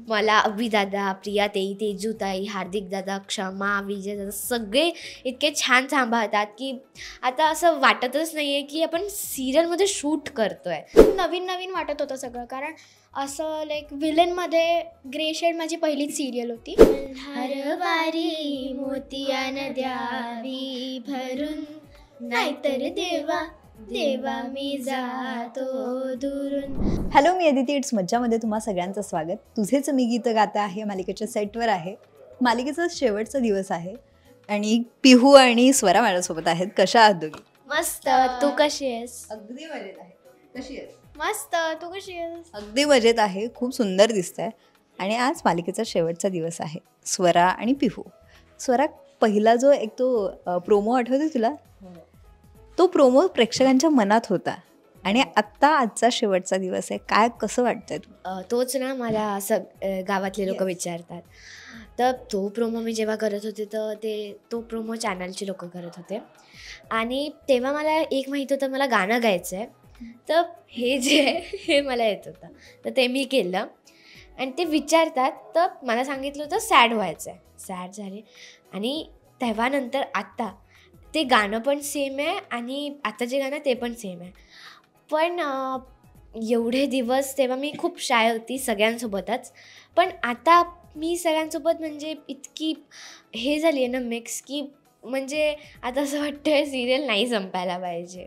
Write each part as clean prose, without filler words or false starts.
मला अभिदादा, प्रियाताई, तेजूताई, हार्दिक दादा, क्षमा, विजय दादा सगळे इतके छान सांभाळतात की आता असं वाटतच नाही आहे की आपण सिरियलमध्ये शूट करतोय. नवीन नवीन वाटत होतं सगळं, कारण असं लाईक विलनमध्ये ग्रे शेड माझी पहिलीच सिरियल होती. हरवारी मोतियान द्यावी भरून, नाहीतर देवा देवा मी जातो दुरून. हॅलो, मी अदिती. इट्स मज्जामध्ये तुम्हा सगळ्यांचं स्वागत. तुझेच मी गीत गाता आहे मालिकेच्या सेटवर आहे. मालिकेचा शेवटचा दिवस आहे आणि पिहू आणि स्वरा माझ्यासोबत आहेत. कशा आहात दोघी? मस्त. तू कशी आहेस? अगदी मजेत आहे. कशी आहेस? मस्त. तू कशी आहेस? अगदी मजेत आहे. खूप सुंदर दिसतंय. आणि आज मालिकेचा शेवटचा दिवस आहे. स्वरा आणि पिहू. स्वरा, पहिला जो एक तो प्रोमो आठवतो तुला? तो प्रोमो प्रेक्षकांच्या मनात होता आणि आत्ता आजचा शेवटचा दिवस आहे. काय कसं वाटतंय तू? तोच ना मला असं गावातले लोक विचारतात. तर तो प्रोमो मी जेव्हा करत होते तर तो प्रोमो चॅनलचे लोक करत होते आणि तेव्हा मला एक माहीत होतं मला गाणं गायचं आहे. तर हे जे आहे हे मला येत होतं, तर ते मी केलं आणि ते विचारतात. तर मला सांगितलं होतं सॅड व्हायचं आहे. सॅड झाले आणि तेव्हा नंतर आत्ता ते गाणं पण सेम आहे आणि आता जे गाणं ते पण सेम आहे. पण एवढे दिवस तेव्हा मी खूप शाय होती सगळ्यांसोबतच, पण आता मी सगळ्यांसोबत म्हणजे इतकी हे झाली आहे ना मिक्स, की म्हणजे आता असं वाटतं सिरियल नाही संपायला पाहिजे.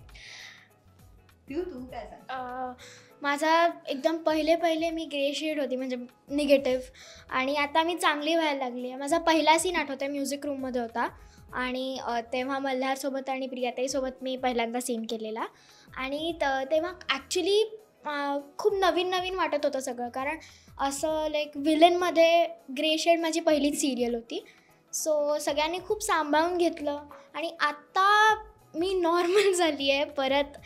तू काय सांग? माझा एकदम पहिले मी ग्रे शेड होती, म्हणजे निगेटिव्ह, आणि आता मी चांगली व्हायला लागली आहे. माझा पहिला सीन आठवतो आहे, म्युझिक रूममध्ये होता आणि तेव्हा मल्हारसोबत आणि प्रियाताईसोबत मी पहिल्यांदा सीन केलेला आणि तेव्हा ॲक्च्युली खूप नवीन वाटत होतं सगळं, कारण असं लाईक विलनमध्ये ग्रे शेड माझी पहिलीच सिरियल होती. सो सगळ्यांनी खूप सांभाळून घेतलं आणि आत्ता मी नॉर्मल झाली आहे परत.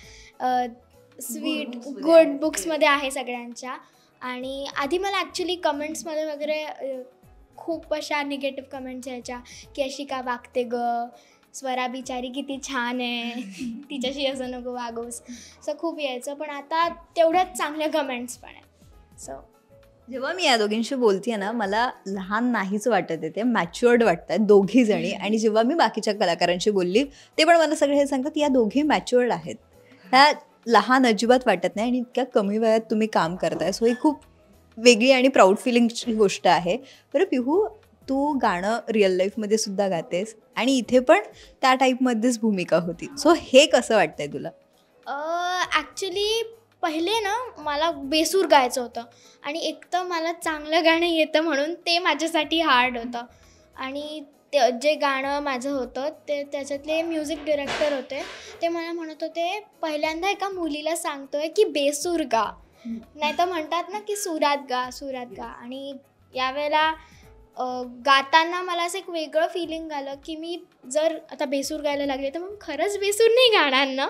स्वीट गुड बुक्समध्ये आहे सगळ्यांच्या. आणि आधी मला ॲक्च्युली कमेंट्समध्ये वगैरे खूप अशा निगेटिव्ह कमेंट्स यायच्या की अशी का वागते ग, स्वरा बिचारी किती छान आहे, तिच्याशी असं नको वागूस, असं खूप यायचं. पण आता तेवढ्याच चांगल्या कमेंट्स पण आहेत. सो जेव्हा मी या दोघींशी बोलते ना, मला लहान नाहीच वाटत आहे, ते मॅच्युअर्ड वाटत आहेत दोघी जणी. आणि जेव्हा मी बाकीच्या कलाकारांशी बोलली ते पण मला सगळे हे सांगतात या दोघी मॅच्युअर्ड आहेत, ह्या लहान अजिबात वाटत नाही आणि इतक्या कमी वयात तुम्ही काम करताय. सो ही खूप वेगळी आणि प्राऊड फिलिंगची गोष्ट आहे. बरं पिहू, तू गाणं रिअल लाईफमध्ये सुद्धा गातेस आणि इथे पण त्या टाईपमध्येच भूमिका होती. सो हे कसं वाटतंय तुला? ॲक्च्युली पहिले ना मला बेसूर गायचं होतं आणि एक तर मला चांगलं गाणं येतं म्हणून ते माझ्यासाठी हार्ड होतं. आणि ते जे गाणं माझं होतं ते त्याच्यातले म्युझिक डिरेक्टर होते, ते मला म्हणत होते पहिल्यांदा एका मुलीला सांगतोय की बेसूर गा, नाही तर म्हणतात ना की सुरात गा. आणि यावेळेला गाताना मला असं एक वेगळं फिलिंग आलं की मी जर आता बेसूर गायला लागले तर मग खरंच बेसूर नाही गाणार ना,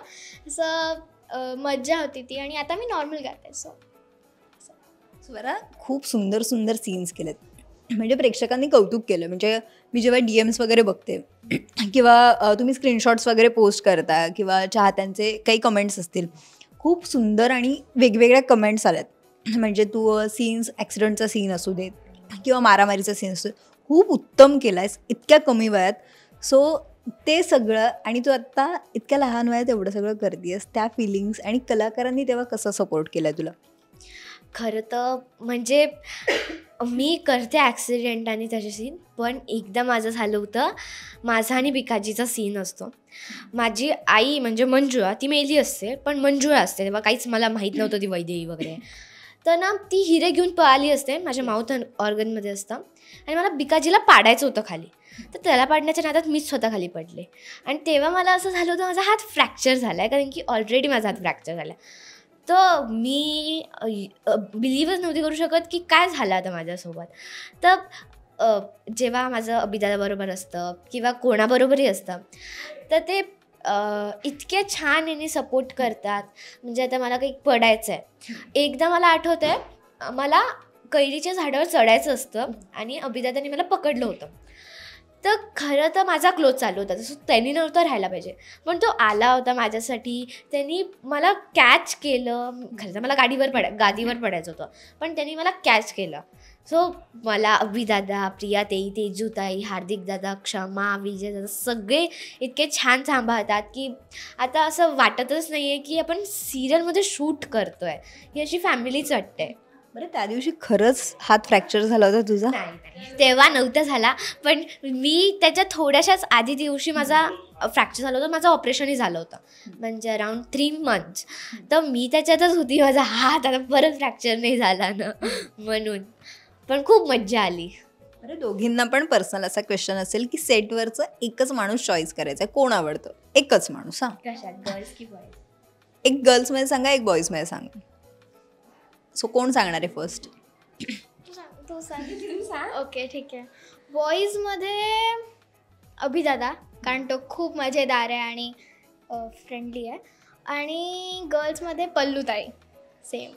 असं मज्जा होती ती. आणि आता मी नॉर्मल गाते. सो स्वरा, खूप सुंदर सीन्स केलेत, म्हणजे प्रेक्षकांनी कौतुक केलं. म्हणजे मी जेव्हा DMs वगैरे बघते किंवा तुम्ही स्क्रीनशॉट्स वगैरे पोस्ट करता किंवा चाहत्यांचे काही कमेंट्स असतील, खूप सुंदर आणि वेगवेगळ्या कमेंट्स आल्यात. म्हणजे तू सीन्स, ॲक्सिडेंटचा सीन असू देत किंवा मारामारीचा सीन असू देत, खूप उत्तम केला आहेस इतक्या कमी वयात. सो ते सगळं, आणि तू आत्ता इतक्या लहान वयात एवढं सगळं करतेस, त्या फिलिंग्स आणि कलाकारांनी तेव्हा कसं सपोर्ट केला तुला? खरं तर म्हणजे मी करते ॲक्सिडेंट आणि त्याचे सीन, पण एकदा माझं झालं होतं, माझा आणि भिकाजीचा सीन असतो. माझी आई म्हणजे मंजुळा, ती मेली असते पण मंजुळा असते, तेव्हा काहीच मला माहीत नव्हतं ती वैदेही वगैरे. तर ना ती हिरे घेऊन पळाली असते, माझ्या माउथ ऑर्गनमध्ये असतं आणि मला भिकाजीला पाडायचं होतं खाली. तर त्याला पाडण्याच्या नादात मीच स्वतः खाली पडले आणि तेव्हा मला असं झालं होतं माझा हात फ्रॅक्चर झाला आहे, कारण की ऑलरेडी माझा हात फ्रॅक्चर झाला आहे. तर मी बिलीव्हच नव्हती करू शकत की काय झालं आता माझ्यासोबत. तर जेव्हा माझं अभिदादाबरोबर असतं किंवा कोणाबरोबरही असतं तर ते इतके छान याने सपोर्ट करतात. म्हणजे आता मला काही पडायचं आहे, एकदा मला आठवतं आहे, मला कैरीच्या झाडावर चढायचं असतं आणि अभिदादाने मला पकडलं होतं. तर खरं तर माझा क्लोज चालू होता, तसं त्यांनी नव्हतं राहायला पाहिजे, पण तो आला होता माझ्यासाठी. त्यांनी मला कॅच केलं. खरं तर मला गादीवर पडायचं होतं, पण त्यांनी मला कॅच केलं. सो मला अभिदादा, प्रिया ताई, तेजूताई, हार्दिक दादा, क्षमा, विजय दादा सगळे इतके छान सांभाळतात की आता असं वाटतच नाही आहे की आपण सिरियलमध्ये शूट करतो आहे. ही अशी फॅमिलीच वाटते. बरं, त्या दिवशी खरंच हात फ्रॅक्चर झाला होता तुझा? नाही, तेव्हा नव्हता झाला, पण मी त्याच्या थोड्याशाच आधी दिवशी माझा फ्रॅक्चर झालं होतं. माझं ऑपरेशनही झालं होतं, म्हणजे अराउंड 3 months. तर मी त्याच्यातच होती, माझा हात आता परत फ्रॅक्चर नाही झाला ना, म्हणून. पण खूप मज्जा आली. बरं, दोघींना पण पर्सनल असा क्वेश्चन असेल की सेटवरचं एकच माणूस चॉईस करायचा आहे, कोण आवडतं? एकच माणूस. हां, कशात, गर्ल्स की बॉईज? एक गर्ल्समध्ये सांगा, एक बॉईजमध्ये सांगा. सो कोण सांगणार आहे फर्स्ट? तू सांग. ओके, ठीक आहे. बॉईजमध्ये अभिदादा, कारण तो खूप मजेदार आहे आणि फ्रेंडली आहे. आणि गर्ल्समध्ये पल्लूताई, सेम.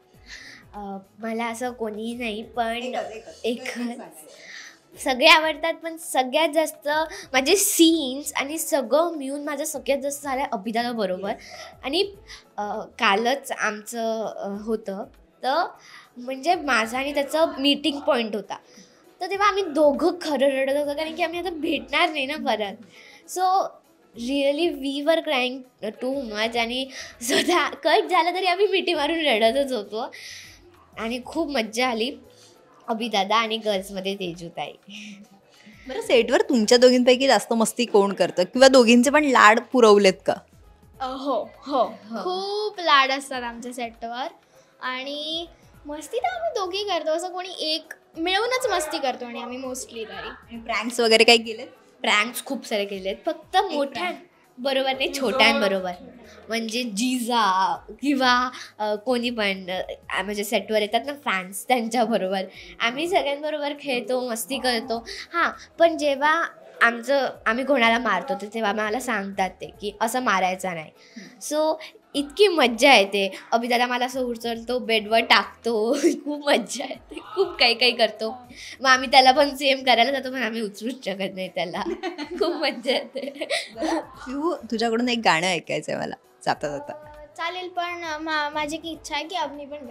मला असं कोणीही नाही, पण एक सगळे आवडतात, पण सगळ्यात जास्त माझे सीन्स आणि सगळं मिळून माझं सगळ्यात जास्त झालं आहे अभिदादा बरोबर. आणि कालच आमचं होतं, तर म्हणजे माझा आणि त्याचं मीटिंग पॉईंट होता. तर तेव्हा आम्ही दोघं खरं रडत होतो, कारण की आम्ही आता भेटणार नाही ना परत. So really we were crying too much. आणि स्वतः कट झालं तरी आम्ही मिठी मारून रडतच होतो. आणि खूप मज्जा आली. अभिदादा आणि गर्ल्समध्ये तेजूताई. बरं, सेटवर तुमच्या दोघींपैकी जास्त मस्ती कोण करतं, किंवा दोघींचे पण लाड पुरवलेत का? हो हो, खूप लाड असतात आमच्या सेटवर. आणि मस्ती तर आम्ही दोघी करतो, असं कोणी एक मिळूनच मस्ती करतो. आणि आम्ही मोस्टली तरी प्रँक्स वगैरे काही केलेत? प्रँक्स खूप सारे केलेत, फक्त मोठ्या बरोबर नाही, छोट्यांबरोबर. म्हणजे जिजा किंवा कोणी पण म्हणजे सेटवर येतात ना फॅन्स, त्यांच्याबरोबर आम्ही सगळ्यांबरोबर खेळतो, मस्ती करतो. हां, पण जेव्हा आम्ही कोणाला मारतो तर तेव्हा मला सांगतात ते की असं मारायचं नाही. सो इतकी मज्जा येते. अभिदादा मला असं उचलतो, बेडवर टाकतो, खूप मज्जा येते, खूप काही काही करतो. मग आम्ही त्याला पण सेम करायला जातो, पण आम्ही उचलूच शकत नाही त्याला. खूप मज्जा येते. शिव, तुझ्याकडून एक गाणं ऐकायचं आहे मला जाता जाता. चालेल, पण माझी की इच्छा आहे की अवनी पण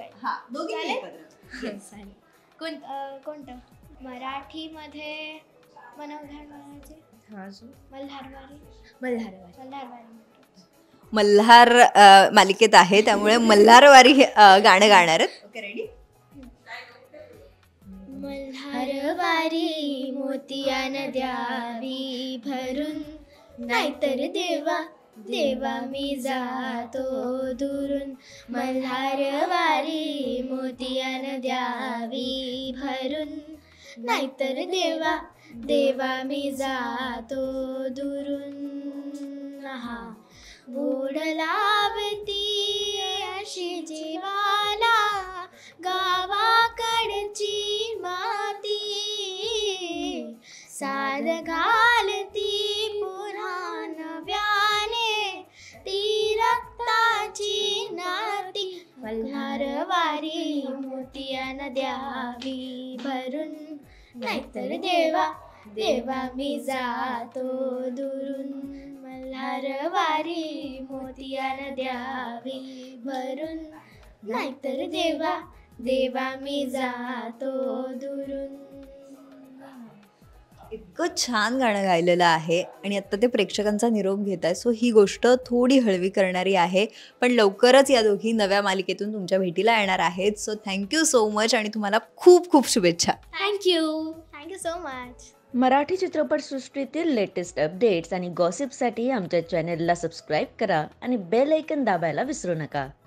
गाईल. कोणतं? मराठीमध्ये मल्हार मालिकेत आहे, त्यामुळे मल्हारवारी गाणं गाणार आहेत. Okay, ready? मल्हारवारी मोतियान द्यावी भरून, नाहीतर देवा देवा मी जातो दुरून. मल्हारवारी मोतियान द्यावी भरून, नाहीतर देवा देवा मी जातो दुरून. हा, गोड लावती अशी जीवाला गावाकडची माती, साद घालती पुन्हा नव्याने ती रक्ताची नाती. मल्हारवारी मोतियान द्यावी भरून, नाहीतर देवा देवा मी जातो दुरून. मल्हारवारी मोतियान द्यावी भरून, नाहीतर देवा देवा मी जातो दुरून. इतकं छान गाणं गायलेलं आहे आणि आत्ता ते प्रेक्षकांचा निरोप घेत आहे. सो ही गोष्ट थोडी हळवी करणारी आहे, पण लवकरच या दोघी नव्या मालिकेतून तुमच्या भेटीला येणार आहेत. सो थँक्यू सो मच आणि तुम्हाला खूप खूप शुभेच्छा. Thank you so much. मराठी चित्रपटसृष्टीतील लेटेस्ट अपडेट्स आणि गॉसिपसाठी आमच्या चॅनेलला सबस्क्राईब करा आणि बेल ऐकन दाबायला विसरू नका.